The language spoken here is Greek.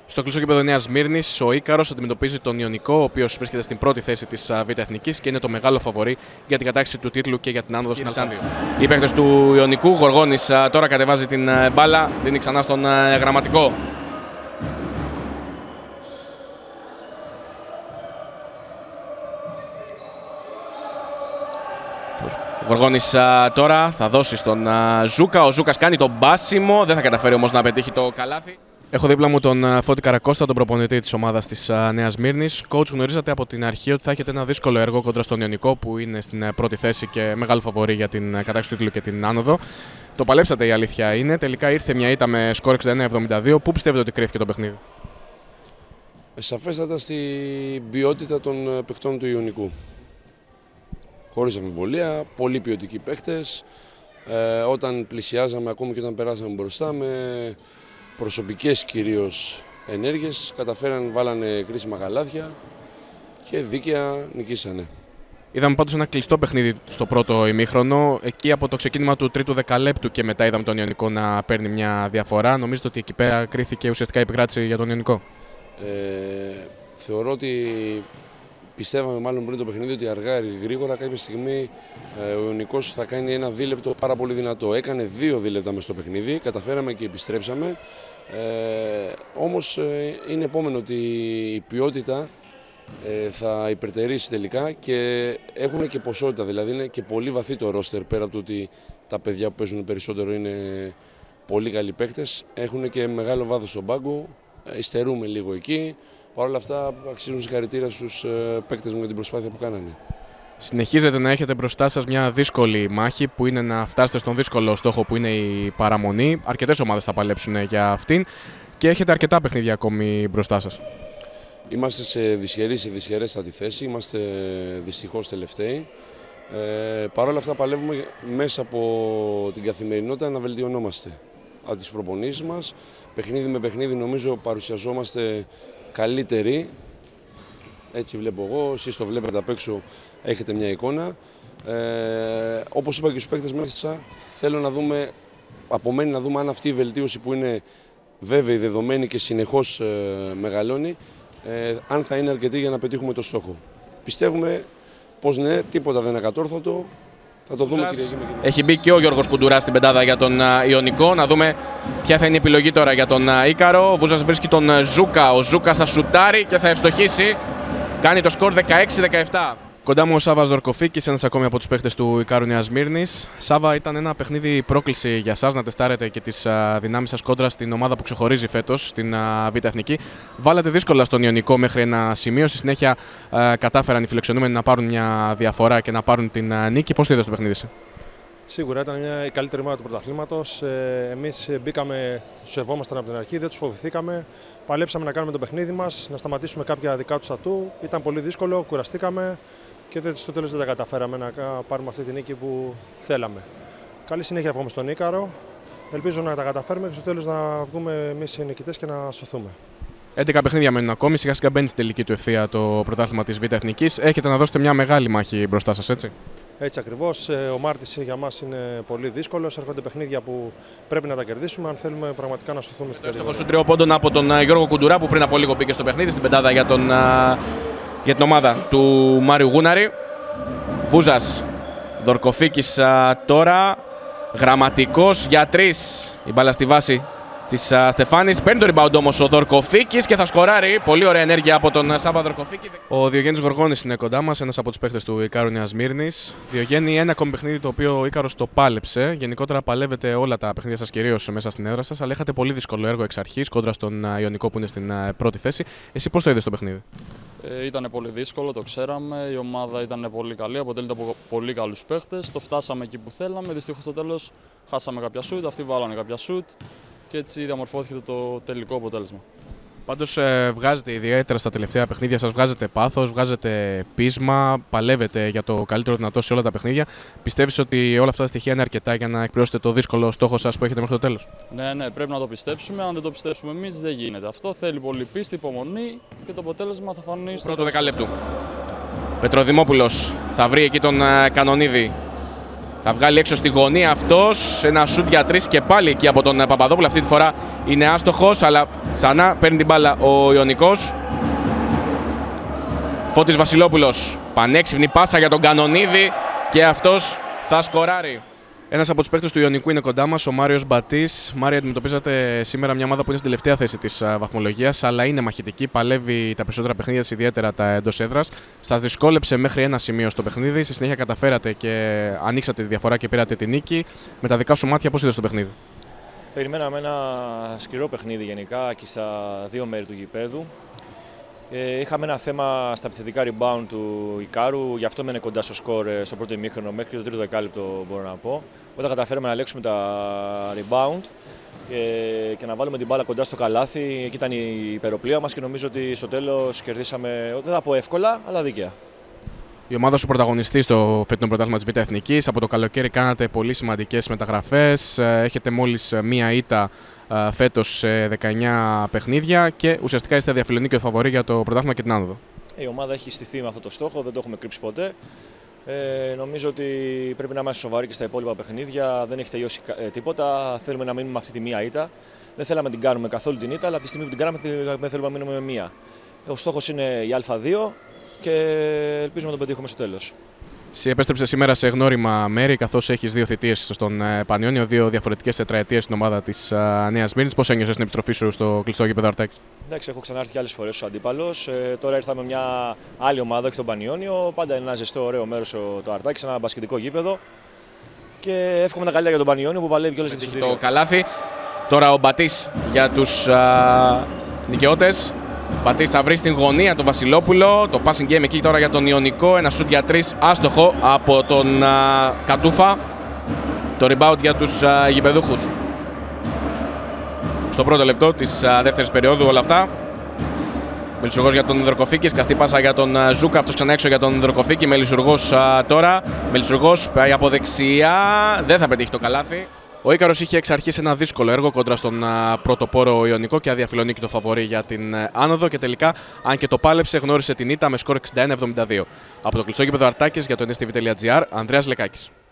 Στο κλειστό γήπεδο Νέας Σμύρνης, ο Ίκαρος αντιμετωπίζει τον Ιωνικό, ο οποίος βρίσκεται στην πρώτη θέση της Β' Εθνικής και είναι το μεγάλο φαβορί για την κατάκτηση του τίτλου και για την άνοδο στην Αλσάνδιο. Οι παίκτες του Ιωνικού, Γοργόνης τώρα κατεβάζει την μπάλα, δίνει ξανά στον Γραμματικό. Ο Γοργόνης τώρα θα δώσει στον Ζούκα. Ο Ζούκας κάνει τον μπάσιμο, δεν θα καταφέρει όμως να πετύχει το καλάθι. Έχω δίπλα μου τον Φώτη Καρακώστα, τον προπονητή της ομάδας της Νέας Σμύρνης. Coach, γνωρίζατε από την αρχή ότι θα έχετε ένα δύσκολο έργο κόντρα στον Ιωνικό, που είναι στην πρώτη θέση και μεγάλο φαβορί για την κατάκτηση του τίτλου και την άνοδο. Το παλέψατε, η αλήθεια είναι. Τελικά ήρθε μια ήττα με σκορ 69-72. Πού πιστεύετε ότι κρίθηκε το παιχνίδι? Σαφέστατα στην ποιότητα των παιχτών του Ιωνικού. Χωρίς αμφιβολία, πολύ ποιοτικοί παίχτες. Όταν πλησιάζαμε, ακόμη και όταν περάσαμε μπροστά, με προσωπικές κυρίως ενέργειες, καταφέραν, βάλανε κρίσιμα καλάθια και δίκαια νικήσανε. Είδαμε πάντως ένα κλειστό παιχνίδι στο πρώτο ημίχρονο. Εκεί από το ξεκίνημα του τρίτου δεκαλέπτου και μετά είδαμε τον Ιωνικό να παίρνει μια διαφορά. Νομίζετε ότι εκεί πέρα κρίθηκε ουσιαστικά η επικράτηση για τον Ιωνικό? Θεωρώ ότι πιστεύαμε μάλλον πριν το παιχνίδι ότι αργά ή γρήγορα κάποια στιγμή ο Ιωνικός θα κάνει ένα δίλεπτο πάρα πολύ δυνατό. Έκανε 2 δίλεπτα μες στο παιχνίδι, καταφέραμε και επιστρέψαμε. Όμως είναι επόμενο ότι η ποιότητα θα υπερτερήσει τελικά και έχουν και ποσότητα, δηλαδή είναι και πολύ βαθύ το ρόστερ, πέρα από το ότι τα παιδιά που παίζουν περισσότερο είναι πολύ καλοί παίκτες, έχουν και μεγάλο βάθος στον πάγκο, υστερούμε λίγο εκεί. Παρ' όλα αυτά αξίζουν συγχαρητήρια στους παίκτες μου για την προσπάθεια που κάνανε. Συνεχίζετε να έχετε μπροστά σας μια δύσκολη μάχη, που είναι να φτάσετε στον δύσκολο στόχο που είναι η παραμονή. Αρκετές ομάδες θα παλέψουν για αυτήν και έχετε αρκετά παιχνίδια ακόμη μπροστά σας. Είμαστε σε δυσχερέστατη θέση, είμαστε δυστυχώς τελευταίοι. Παρ' όλα αυτά παλεύουμε μέσα από την καθημερινότητα να βελτιωνόμαστε από τις προπονήσεις μας. Παιχνίδι με παιχνίδι νομίζω παρουσιαζόμαστε καλύτεροι. Έτσι βλέπω εγώ, εσείς το βλέπετε απ' έξω, έχετε μια εικόνα. Όπως είπα και στους παίκτες μέσα, θέλω να δούμε, απομένει να δούμε αν αυτή η βελτίωση που είναι βέβαιη, δεδομένη και συνεχώς μεγαλώνει, αν θα είναι αρκετή για να πετύχουμε το στόχο. Πιστεύουμε πως ναι, τίποτα δεν είναι ακατόρθωτο. Θα το δούμε, Κυριακή. Έχει μπει και ο Γιώργος Κουντουράς στην πεντάδα για τον Ιωνικό. Να δούμε ποια θα είναι η επιλογή τώρα για τον Ίκαρο. Ο Βούζας βρίσκει τον Ζούκα. Ο Ζούκας θα σουτάρει και θα ευστοχίσει. Κάνει το σκορ 16-17. Κοντά μου ο Σάββας Δορκοφίκης, ένας ακόμη από τους παίχτες του Ικάρου Νέας Σμύρνης. Σάββα, ήταν ένα παιχνίδι πρόκληση για σας να τεστάρετε και τις δυνάμεις σας κόντρα στην ομάδα που ξεχωρίζει φέτος, στην Β' Εθνική. Βάλατε δύσκολα στον Ιωνικό μέχρι ένα σημείο. Στη συνέχεια κατάφεραν οι φιλοξενούμενοι να πάρουν μια διαφορά και να πάρουν την νίκη. Πώς το είδες το παιχνίδι? Σίγουρα ήταν η καλύτερη ομάδα του πρωταθλήματος. Εμείς μπήκαμε, τους σεβόμασταν από την αρχή, δεν τους φοβηθήκαμε. Παλέψαμε να κάνουμε το παιχνίδι μας, να σταματήσουμε κάποια δικά τους ατού. Ήταν πολύ δύσκολο, κουραστήκαμε και στο τέλος δεν τα καταφέραμε να πάρουμε αυτή τη νίκη που θέλαμε. Καλή συνέχεια εύχομαι στον Ίκαρο. Ελπίζω να τα καταφέρουμε και στο τέλος να βγούμε εμείς οι νικητές και να σωθούμε. 11 παιχνίδια μένουν ακόμη. Σιγά σιγά μπαίνει στην τελική του ευθεία το πρωτάθλημα της Β' Εθνικής. Έχετε να δώσετε μια μεγάλη μάχη μπροστά σας, έτσι? Έτσι ακριβώς. Ο Μάρτης για μας είναι πολύ δύσκολος. Έρχονται παιχνίδια που πρέπει να τα κερδίσουμε αν θέλουμε πραγματικά να σωθούμε στην τελική. Έχω σου 3 πόντων από τον Γιώργο Κουντουρά, που πριν από λίγο μπήκε στο παιχνίδι, στην πεντάδα για την ομάδα του Μάριου Γούναρη. Βούζας, Δορκοφίκης τώρα. Γραμματικός για 3. Η μπάλα στη βάση της Στεφάνης. Παίρνει το rebound όμως ο Δορκοφίκης και θα σκοράρει. Πολύ ωραία ενέργεια από τον Σάββα Δορκοφίκη. Ο Διογέννης Γοργόνης είναι κοντά μας, ένας από τους παίχτες του Ικάρου Νέας Σμύρνης. Διογέννη, ένα ακόμη παιχνίδι το οποίο ο Ίκαρος το πάλεψε. Γενικότερα παλεύετε όλα τα παιχνίδια σας κυρίως μέσα στην έδρα σας, αλλά είχατε πολύ δύσκολο έργο εξ αρχής κόντρα στον Ιωνικό που είναι στην πρώτη θέση. Εσύ πώς το είδες το παιχνίδι? Ήταν πολύ δύσκολο, το ξέραμε. Η ομάδα ήταν πολύ καλή, αποτελείται από πολύ καλούς παίχτες. Το φτάσαμε εκεί που θέλαμε. Δυστυχώς στο τέλος χάσαμε κάποια σουτ, αυτοί βάλανε κάποια σουτ και έτσι διαμορφώθηκε το τελικό αποτέλεσμα. Πάντως βγάζετε ιδιαίτερα στα τελευταία παιχνίδια σας, βγάζετε πάθος, βγάζετε πείσμα, παλεύετε για το καλύτερο δυνατό σε όλα τα παιχνίδια. Πιστεύεις ότι όλα αυτά τα στοιχεία είναι αρκετά για να εκπληρώσετε το δύσκολο στόχο σας που έχετε μέχρι το τέλος? Ναι, πρέπει να το πιστέψουμε. Αν δεν το πιστέψουμε εμείς, δεν γίνεται. Αυτό θέλει πολύ πίστη, υπομονή και το αποτέλεσμα θα φανεί στο πρώτο δεκαλέπτου. Πετροδημόπουλος θα βρει εκεί τον Κανονίδη. Θα βγάλει έξω στη γωνία αυτός. Ένα σουτ για 3 και πάλι εκεί από τον Παπαδόπουλο. Αυτή τη φορά είναι άστοχος, αλλά ξανά παίρνει την μπάλα ο Ιωνικός. Φώτης Βασιλόπουλος. Πανέξυπνη πάσα για τον Κανονίδη και αυτός θα σκοράρει. Ένας από τους παίκτες του Ιωνικού είναι κοντά μας, ο Μάριος Μπατής. Μάρια, αντιμετωπίζατε σήμερα μια ομάδα που είναι στην τελευταία θέση της βαθμολογίας, αλλά είναι μαχητική, παλεύει τα περισσότερα παιχνίδια της, ιδιαίτερα τα εντός έδρας. Σας δυσκόλεψε μέχρι ένα σημείο στο παιχνίδι, στη συνέχεια καταφέρατε και ανοίξατε τη διαφορά και πήρατε τη νίκη. Με τα δικά σου μάτια, πώς είδες το παιχνίδι? Περιμέναμε ένα σκληρό παιχνίδι γενικά και στα δύο μέρη του γηπέδου. Είχαμε ένα θέμα στα επιθετικά rebound του Ικάρου, γι' αυτό μένε κοντά στο σκορ στο πρώτο ημίχρονο μέχρι το τρίτο δεκάλεπτο, μπορώ να πω. Όταν καταφέραμε να ελέγξουμε τα rebound και να βάλουμε την μπάλα κοντά στο καλάθι, εκεί ήταν η υπεροπλία μας και νομίζω ότι στο τέλος κερδίσαμε, δεν θα πω εύκολα, αλλά δίκαια. Η ομάδα σου πρωταγωνιστεί στο φετινό πρωτάθλημα της Β' Εθνικής. Από το καλοκαίρι κάνατε πολύ σημαντικές μεταγραφές. Έχετε μόλις μία ήττα φέτος σε 19 παιχνίδια και ουσιαστικά είστε διαφιλονίκιο φαβορί για το πρωτάθλημα και την άνοδο. Η ομάδα έχει στηθεί με αυτό το στόχο, δεν το έχουμε κρύψει ποτέ. Νομίζω ότι πρέπει να είμαστε σοβαροί και στα υπόλοιπα παιχνίδια. Δεν έχει τελειώσει τίποτα. Θέλουμε να μείνουμε με αυτή τη μία ήττα. Δεν θέλαμε να την κάνουμε καθόλου την ήττα, αλλά από τη στιγμή που την κάναμε θέλουμε να μείνουμε με μία. Ο στόχος είναι η Α2 και ελπίζουμε να τον πετύχουμε στο τέλος. Εσύ επέστρεψες σήμερα σε γνώριμα μέρη, καθώς έχεις 2 θητείες στον Πανιόνιο, 2 διαφορετικές τετραετίες στην ομάδα της Νέας Μύρνης. Πώς ένιωσες την επιστροφή σου στο κλειστό γήπεδο Αρτάκης? Εντάξει, έχω ξανάρθει και άλλες φορές ως αντίπαλος. Τώρα ήρθαμε μια άλλη ομάδα, όχι τον Πανιόνιο. Πάντα είναι ένα ζεστό, ωραίο μέρος το Αρτάκης, ένα μπασκετικό γήπεδο. Και εύχομαι τα καλύτερα για τον Πανιόνιο που παλεύει κιόλας για τη το καλάθι. Τώρα ο Μπατής για τους δικαιώτες. Μπατής θα βρει στην γωνία τον Βασιλόπουλο. Το passing game εκεί τώρα για τον Ιωνικό. Ένα shoot για 3 άστοχο από τον Κατούφα. Το rebound για τους γηπεδούχους. Στο πρώτο λεπτό της δεύτερης περίοδου όλα αυτά. Μελισσουργός για τον Δροκοφίκη. Σκαστή πάσα για τον Ζούκα. Αυτός ξανά έξω για τον Δροκοφίκη. Μελισσουργός τώρα. Μελισσουργός πάει από δεξιά. Δεν θα πετύχει το καλάθι. Ο Ίκαρος είχε εξ αρχής ένα δύσκολο έργο κόντρα στον πρωτοπόρο Ιωνικό και αδιαφιλονίκη το φαβορί για την άνοδο και τελικά, αν και το πάλεψε, γνώρισε την ήττα με σκορ 61-72. Από το κλειστό γήπεδο Αρτάκης για το nstv.gr, Ανδρέας Λεκάκης.